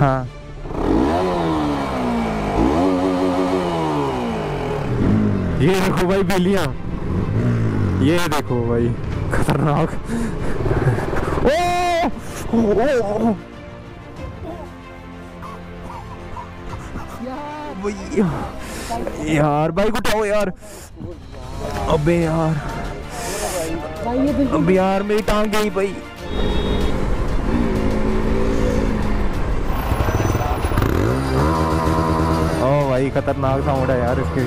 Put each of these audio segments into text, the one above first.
हाँ ये देखो भाई बिल्लियाँ, ये देखो भाई खतरनाक। ओ यार बाइक उठाओ यार। अबे यार, अबे यार मेरी टांग गई भाई। ओ भाई खतरनाक साउंड है यार इसके।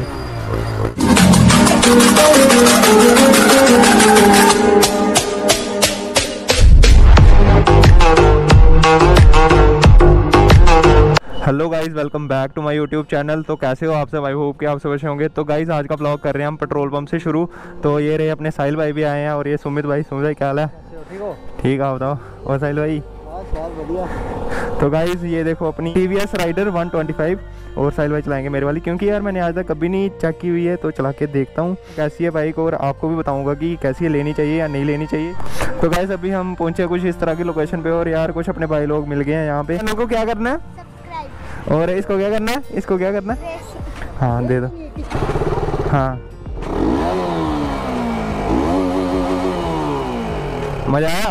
Hello guys, welcome back to my YouTube channel. तो कैसे हो आप सब? आई होप कि आप सब अच्छे होंगे। तो गाइज आज का ब्लॉग कर रहे हैं हम पेट्रोल पंप से शुरू। तो ये रहे अपने साहिल भाई भी आए हैं और ये सुमित भाई। सुमित भाई क्या हाल है? ठीक है, बताओ। और साहिल भाई? बढ़िया। तो गाइज ये देखो अपनी TVS राइडर 125 और साहिल भाई चलाएंगे मेरे वाली, क्योंकि यार मैंने आज तक कभी नहीं चेक की हुई है। तो चला के देखता हूँ कैसी है बाइक और आपको भी बताऊंगा कि कैसी है, लेनी चाहिए या नहीं लेनी चाहिए। तो गाइज अभी हम पहुंचे कुछ इस तरह की लोकेशन पे और यार कुछ अपने भाई लोग मिल गए हैं यहाँ पे। लोगों को क्या करना है और इसको क्या करना है, इसको क्या करना है? हाँ दे दो। हाँ मजा आया।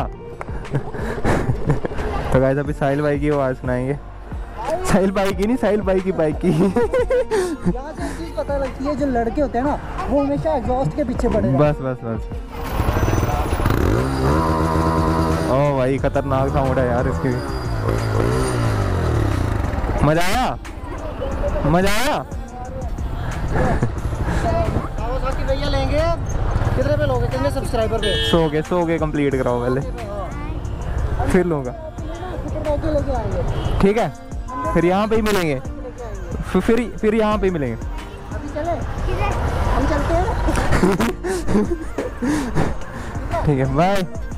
तो गाइस अभी साहिल भाई की आवाज़ सुनाएंगे। साहिल भाई की नहीं, साहिल भाई की बाइक की। यहाँ से चीज़ पता लगती है, जो लड़के होते हैं ना वो हमेशा एग्जॉस्ट के पीछे पड़े। बस बस बस। ओ भाई खतरनाक साउंड है यार इसकी। मजा आया, मजा आया। भैया लेंगे कितने पे लोगे, कितने सब्सक्राइबर पे? 100 के कंप्लीट कराओ पहले, फिर लूँगा। ठीक है, फिर यहाँ पे ही मिलेंगे। फिर यहाँ पे ही मिलेंगे। अभी चले, हम चलते हैं। ठीक है, बाय।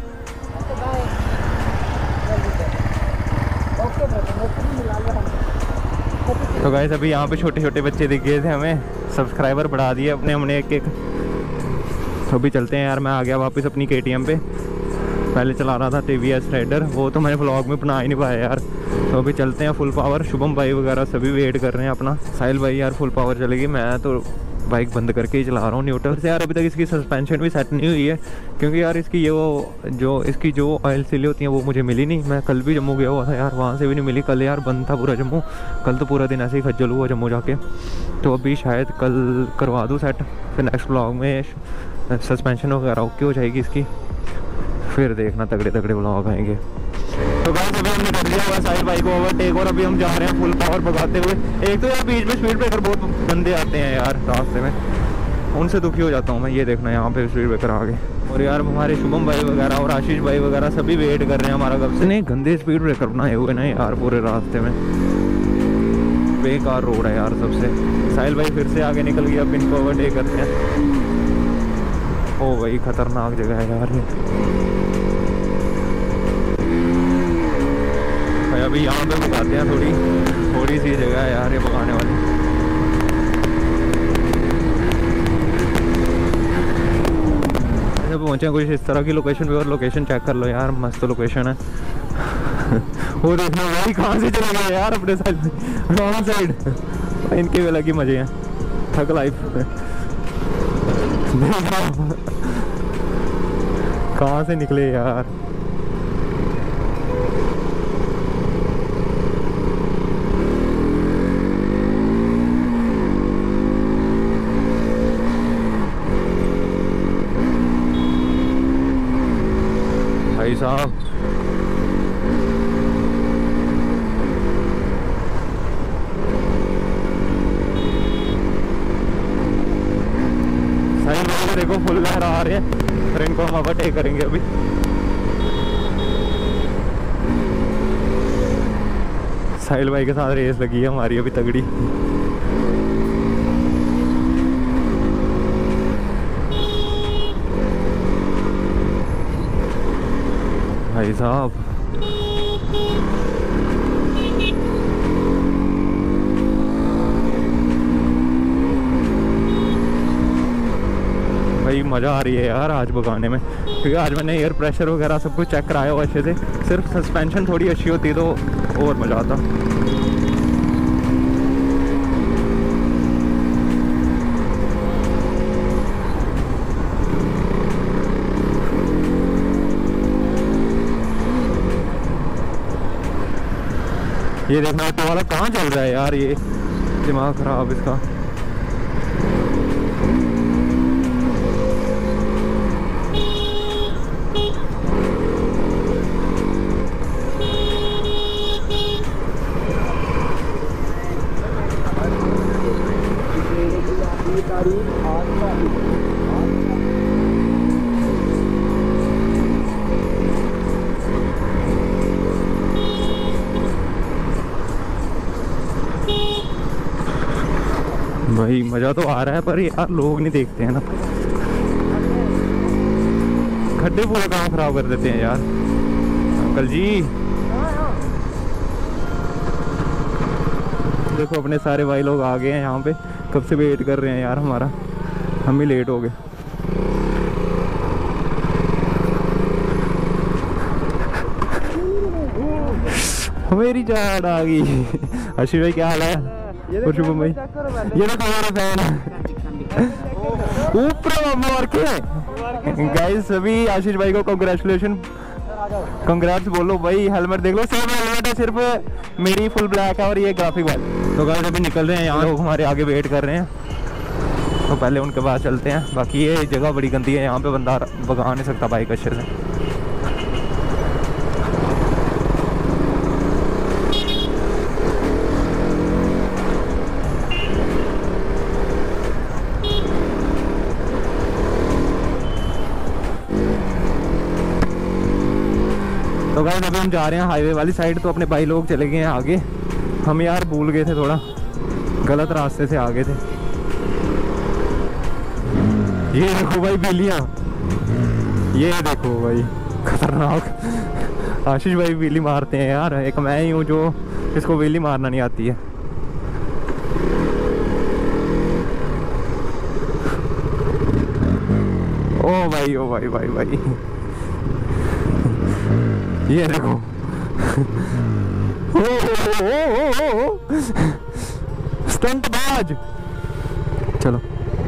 तो गाइस अभी यहाँ पे छोटे छोटे बच्चे दिख गए थे हमें, सब्सक्राइबर बढ़ा दिए अपने हमने एक एक। तो अभी चलते हैं यार। मैं आ गया वापस अपनी KTM पे। पहले चला रहा था TVS राइडर, वो तो मैंने व्लॉग में बना ही नहीं पाया यार। तो अभी चलते हैं फुल पावर। शुभम भाई वगैरह सभी वेट कर रहे हैं अपना। साहिल भाई यार फुल पावर चलेगी, मैं तो बाइक बंद करके ही चला रहा हूँ न्यूट्रल से। यार अभी तक इसकी सस्पेंशन भी सेट नहीं हुई है, क्योंकि यार इसकी ये वो इसकी जो ऑयल सीलें होती हैं वो मुझे मिली नहीं। मैं कल भी जम्मू गया हुआ था यार, वहाँ से भी नहीं मिली। कल यार बंद था पूरा जम्मू, कल तो पूरा दिन ऐसे ही खज्जल हुआ जम्मू जाके। तो अभी शायद कल करवा दूँ सेट, फिर नेक्स्ट ब्लॉग में सस्पेंशन वगैरह ओके हो जाएगी इसकी, फिर देखना तगड़े तगड़े ब्लॉग आएंगे। तो गाइस अभी हमने कर दिया हुआ साहिल भाई को ओवरटेक और अभी हम जा रहे हैं फुल पावर भगाते हुए। एक तो यार बीच में स्पीड ब्रेकर बहुत गंदे आते हैं यार रास्ते में, उनसे दुखी हो जाता हूँ मैं। ये देखना यहाँ पे स्पीड ब्रेकर आ गए और यार हमारे शुभम भाई वगैरह और आशीष भाई वगैरह सभी वेट कर रहे हैं हमारा कब से। नहीं गंदे स्पीड ब्रेकर बनाए हुए ना यार पूरे रास्ते में, बेकार रोड है यार सबसे। साहिल भाई फिर से आगे निकल गया, अब इनको ओवरटेक करते हैं। ओ भाई खतरनाक जगह है यार ये। अभी यहाँ पे भगाते हैं, थोड़ी सी जगह है यार ये भगाने वाली। ऐसे पहुँचे कुछ इस तरह की लोकेशन पे और लोकेशन चेक कर लो यार, मस्त लोकेशन है। वो देखना भाई कहाँ से चले गए यार अपने साइड, रॉन्ग साइड। इनके भी अलग ही मजे हैं, थक लाइफ। कहाँ से निकले यार। भाई साहब देखो फुल लहर आ रहे हैं, फिर इनको हम ओवरटेक करेंगे अभी। साहिल भाई के साथ रेस लगी है हमारी अभी तगड़ी। भाई साहब भाई मज़ा आ रही है यार आज भगाने में, क्योंकि आज मैंने एयर प्रेशर वगैरह सब कुछ चेक कराया हुआ अच्छे से। सिर्फ सस्पेंशन थोड़ी अच्छी होती तो और मज़ा आता। ये देखना ऑटो वाला कहाँ चल रहा है यार, ये दिमाग खराब इसका। भाई मज़ा तो आ रहा है पर यार लोग नहीं देखते हैं ना, खड्डे पूरा काम खराब कर देते हैं यार। अंकल जी देखो अपने सारे भाई लोग आ गए हैं यहाँ पे, कब से वेट कर रहे हैं यार हमारा, हम ही लेट हो गए। मेरी जान आ गई। आशीष भाई क्या हाल है? और शुभम भाई ये देखो हमारा फैन ऊपर मार के। गाइस सभी आशीष भाई को कांग्रेचुलेशन, कांग्रेट्स बोलो भाई। हेलमेट देख लो, सेम हेलमेट है, सिर्फ मेरी फुल ब्लैक है और ये ग्राफिक वाला। तो गाइस अभी निकल रहे हैं, यहाँ लोग हमारे आगे वेट कर रहे हैं, तो पहले उनके पास चलते हैं। बाकी ये जगह बड़ी गंदी है, यहाँ पे बंदा भगा नहीं सकता बाइक अच्छे से। तो गाइस अभी हम जा रहे हैं हाईवे वाली साइड, तो अपने भाई लोग चले गए हैं आगे। हम यार भूल गए थे, थोड़ा गलत रास्ते से आ गए थे। ये देखो भाई बिल्लियाँ, ये देखो भाई खतरनाक। आशीष भाई बिल्ली मारते हैं यार, एक मैं ही हूँ जो इसको बिल्ली मारना नहीं आती है। ओ भाई ओ भाई भाई भाई ये देखो। स्टंट बाज। चलो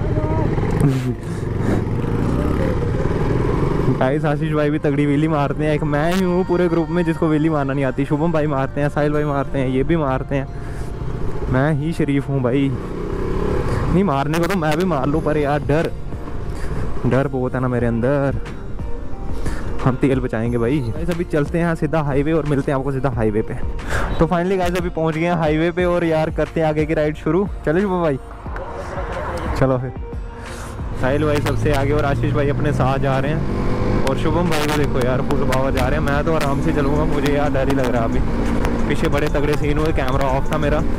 गाइस आशीष भाई भी तगड़ी वेली मारते हैं, एक मैं ही हूँ पूरे ग्रुप में जिसको वेली मारना नहीं आती। शुभम भाई मारते हैं, साहिल भाई मारते हैं, ये भी मारते हैं, मैं ही शरीफ हूँ भाई। नहीं मारने को तो मैं भी मार लूँ, पर यार डर बहुत है ना मेरे अंदर। हम तेल बचाएंगे भाई। गाइस अभी चलते हैं सीधा हाईवे और मिलते हैं आपको सीधा हाईवे पे। तो फाइनली गाइस अभी पहुंच गए हैं हाईवे पे और यार करते हैं आगे की राइड शुरू। चलो शुभम भाई, चलो फिर। साहिल भाई सबसे आगे और आशीष भाई अपने साथ जा रहे हैं, और शुभम भाई को देखो यार फुल पावर जा रहे हैं। मैं तो आराम से चलूँगा, मुझे यार डर ही लग रहा है। अभी पीछे बड़े तगड़े सीन हुए, कैमरा ऑफ था मेरा।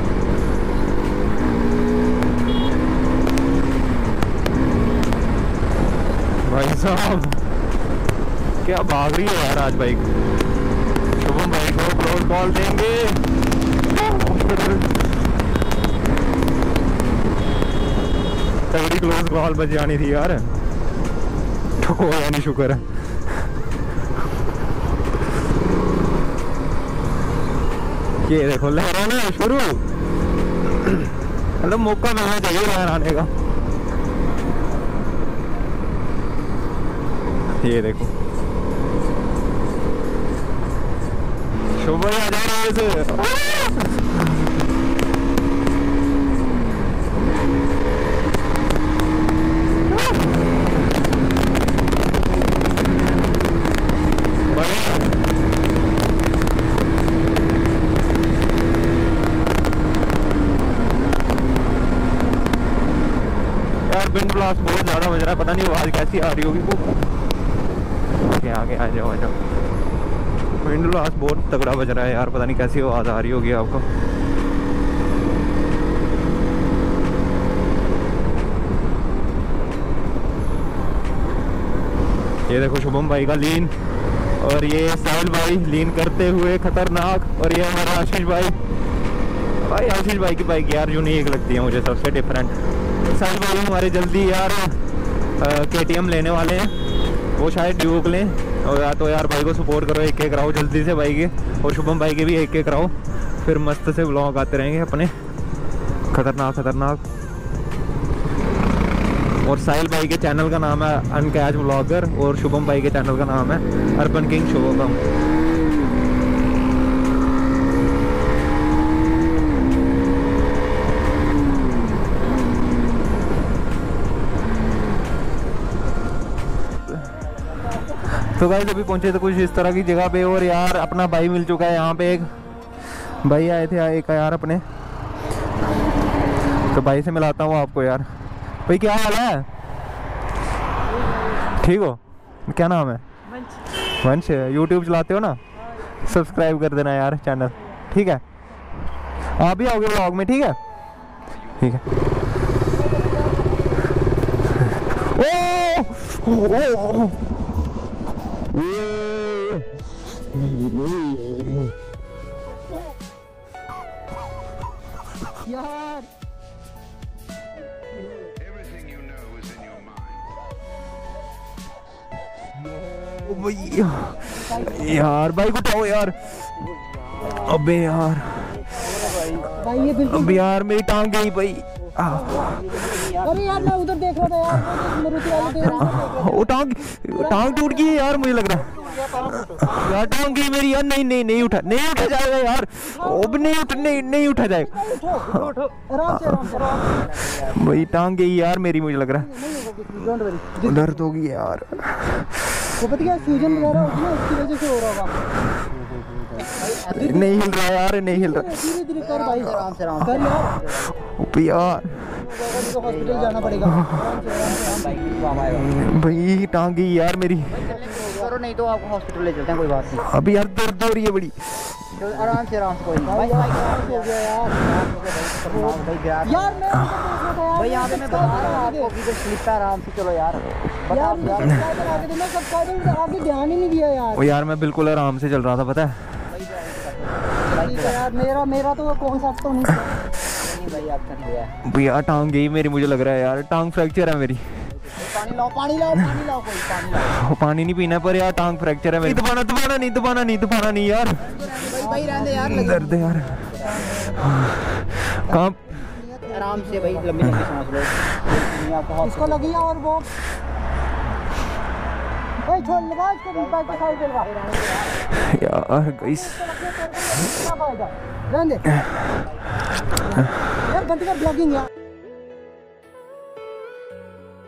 भाई साहब क्या भाग रही है यार आज बाइक। शुभम भाई को क्लोज कॉल देंगे। तगड़ी क्लोज कॉल बच जानी थी यार, ठोया नहीं, शुक्र है। ये देखो लहराना शुरू, मतलब मौका मिलना चाहिए लहराने का। ये देखो शुभ भाई आ जा रहे हैं। यार विंड ब्लास्ट बहुत ज्यादा बज रहा है, पता नहीं आवाज कैसी आ रही होगी। वो आगे आ जाओ विंड ब्लास्ट बहुत तगड़ा बज रहा है यार, पता नहीं कैसी आवाज आ रही होगी आपको। ये देखो शुभम भाई का लीन, और ये साहिल भाई लीन करते हुए खतरनाक, और ये हमारा आशीष भाई आशीष भाई की बाइक यार यूनिक लगती है मुझे, सबसे डिफरेंट। साहिल भाई हमारे जल्दी यार KTM लेने वाले हैं, वो शायद ड्यूक लें, और या तो यार भाई को सपोर्ट करो, एक कराओ जल्दी से भाई के, और शुभम भाई के भी एक कराओ, फिर मस्त से व्लॉग आते रहेंगे अपने खतरनाक। और साहिल भाई के चैनल का नाम है अनकैच व्लॉगर, और शुभम भाई के चैनल का नाम है अर्बन किंग शुभम। तो गाइस अभी पहुंचे तो कुछ इस तरह की जगह पे, और यार अपना भाई मिल चुका है यहाँ पे, एक भाई आए थे एक यार अपने, तो भाई से मिलाता हूँ आपको। यार भाई क्या हाल है, ठीक हो? क्या नाम है? वंश। यूट्यूब चलाते हो ना? सब्सक्राइब कर देना यार चैनल, ठीक है? आप भी आओगे व्लॉग में, ठीक है? ठीक है। ओ यार यार बाइक उठाओ यार। अबे यार भाई ये बिल्कुल, अबे यार मेरी टांग गई भाई। अरे यार मैं उधर देख रहा था यार, मारुति वाले देख रहा था। वो टांग टूट गई है यार, मुझे लग रहा है यार टांग गई मेरी यार। नहीं उठा जाएगा यार, वो भी नहीं उठा जाएगा। आराम से भाई टांग गई यार मेरी, मुझे लग रहा है दर्द होगी यार। वो पता क्या सूजन वगैरह होती है उसकी वजह से हो रहा होगा। नहीं हिल रहा यार, नहीं हिल रहा। धीरे कर भाई, आराम से कर यार। तो हॉस्पिटल जाना पड़ेगा। भाई टांग गई यार मेरी। करो नहीं तो आपको हॉस्पिटल ले चलते हैं, कोई बात नहीं। अभी यार दर्द हो रही है बड़ी। आराम से कोई नहीं भाई, हो गया यार मैं भाई यहाँ पे मैं बता रहा हूँ आपको कि स्लिप है, आराम से चलो यार। आगे ध्यान ही नहीं दिया यार। ओ यार मैं बिल्कुल आराम से चल रहा था, पता है यार। मेरा तो कॉन्सेप्ट तो नहीं भाई, आप कर लिया भैया। टांग गई मेरी, मुझे लग रहा है यार टांग फ्रैक्चर है मेरी। पानी लाओ कोई पानी लाओ। पानी नहीं पीना पर यार टांग फ्रैक्चर है मेरी। दबाना नहीं यार, भाई रहने यार, दर्द है यार। कहाँ? आराम से भाई, लंबी सांस लो। इसको लगी है और वो भाई छोड़ लगा इसको, बैक पे साइड पे लगा यार गाइस। रहने यार, गंदी का ब्लॉगिंग यार।